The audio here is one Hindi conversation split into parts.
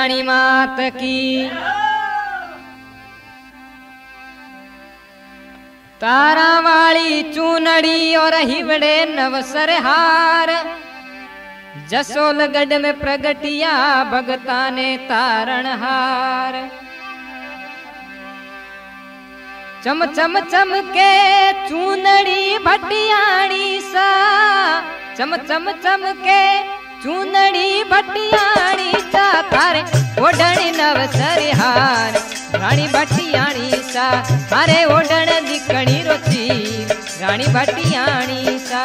रानी मात की। तारा वाली चूनड़ी और हिवड़े नवसर हार, जसोलगढ़ में प्रगटिया भगता ने तारण हार। चम चम चम के चूनड़ी भटियाणी सा, चम चम चम के चूनड़ी भटियाणी सा, तारे ओढ़णी नवसर हार, रानी भटियाणी सा, तारे ओढ़ण दिकणी रोची, रानी भटियाणी सा।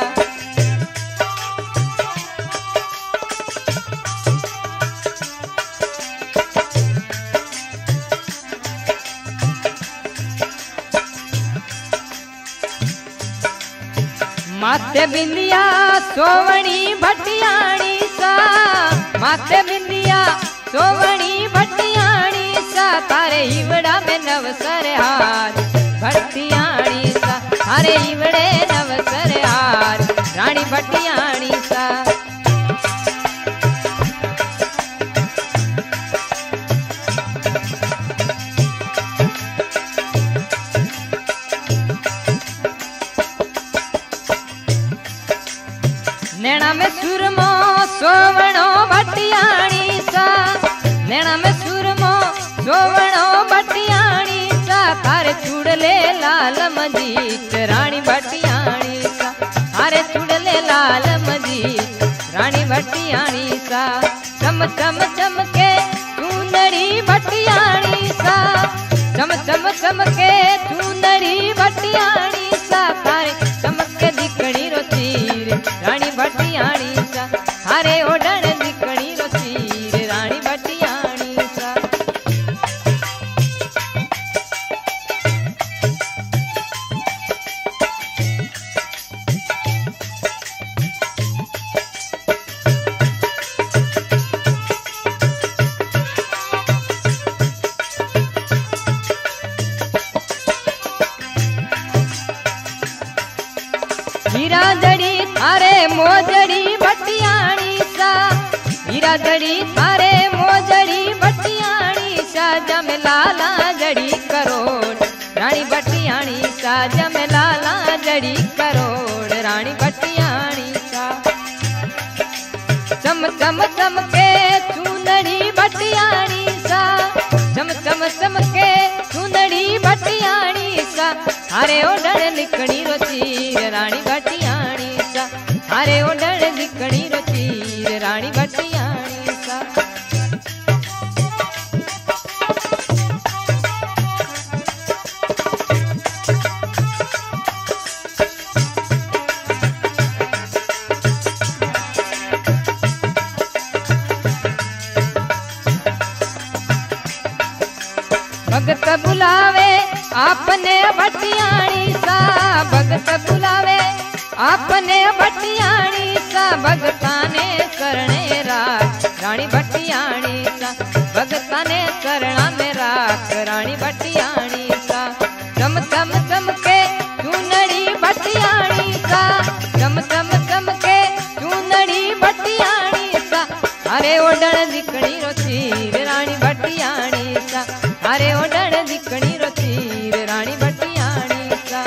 माथे बिंदिया सोवणी भटियाणी सा, माथे बिंदिया सोवणी भटियाणी सा, तारे हिवड़ा में नवसर हार, भटियाणी सा, तारे हिवड़े नवसर हार, रानी भटियाणी सा। नैना में सुरमो सोवणो भटियाणी सा, नैना में सुरमो सोवणो भटियाणी सा, तारे चूड़ले लाल मजीत, रानी भटियाणी सा, तारे चूड़ले लाल मजीत, रानी भटियाणी सा। चम चम चम के चूनड़ी भटियाणी सा, चम चम चम के चूनड़ी भटियाणी सा, तारे चमक दिकणी रोचीर, रानी भटियाणी सा, थारे ओढ़ण दिकणी रोचीर, रानी भटियाणी सा। हीरा जड़ी थारे मोजड़ी भटियाणी सा, हीरा जड़ी थारे मोजड़ी भटियाणी सा, जमे लाला जड़ी करोड़, रानी भटियाणी सा, जमे लाला जड़ी करोड़, रानी भटियाणी सा। चम चम चम के चूनड़ी भटियाणी सा, चम चम चम के चूनड़ी भटियाणी सा, थारे ओढ़ण दिकणी रोचीर, रानी भटियाणी सा, थारे ओढ़ण दिकणी रोचीर, रानी भटियाणी सा। भगत बुलावे आपने भटियाणी सा, भगत बुलावे आपने भटियाणी सा, भगता ने करणे राख, रानी भटियाणी सा, भगता ने करना में राख, रानी भटियाणी सा। चम चम चम के चूनड़ी भटियाणी सा, चम चम चम के चूनड़ी भटियाणी सा, अरे ओढ़ण दिकणी रोचीर, रानी भटियाणी सा, अरे ओढ़ण दिकणी रोचीर, रानी भटियाणी सा।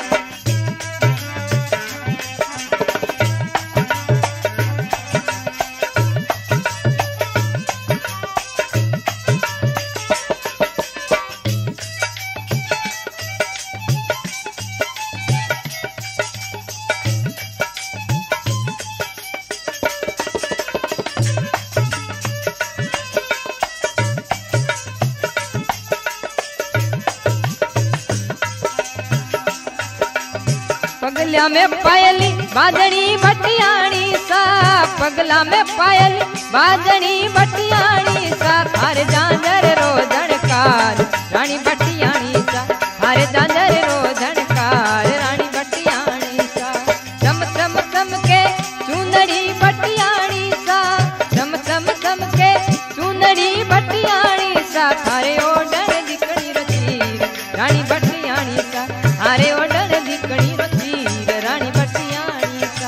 पगला में पायली बाजणी भटियाणी सा, पगला में पायली बाजणी भटियाणी सा, थारे झांझर रोजण कार, रानी भटियाणी सा, थारे झांझर रोजण कार, रानी भटियाणी सा। चम चम चम के चूनड़ी भटियाणी सा, चम चम चम के चूनड़ी भटियाणी सा, थारे ओढ़ण दिकणी रोचीर, रानी भटियाणी सा, थारे ओढ़ण दिकणी रोचीर, रानी भटियाणी सा।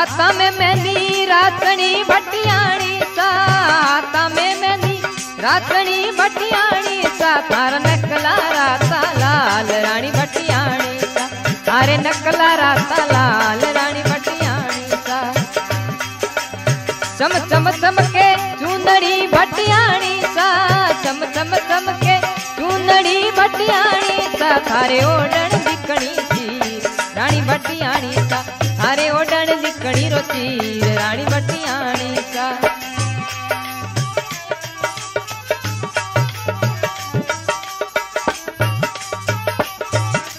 हाथा में मेहंदी रातनी भटियाणी सा, हाथा में मेहंदी रातनी भटियाणी सा, थार नकला राता लाल रानी भटियाणी सा, थारे नकला राता लाल रानी भटियाणी सा। चम चम चमके चूनड़ी भटियाणी सा, चम चम चमके चूनड़ी भटियाणी सा, थारे ओढ़ण दिखणी चीर रानी भटियाणी सा, थारे ओढ़ण दिखणी रो चीर रानी भटियाणी।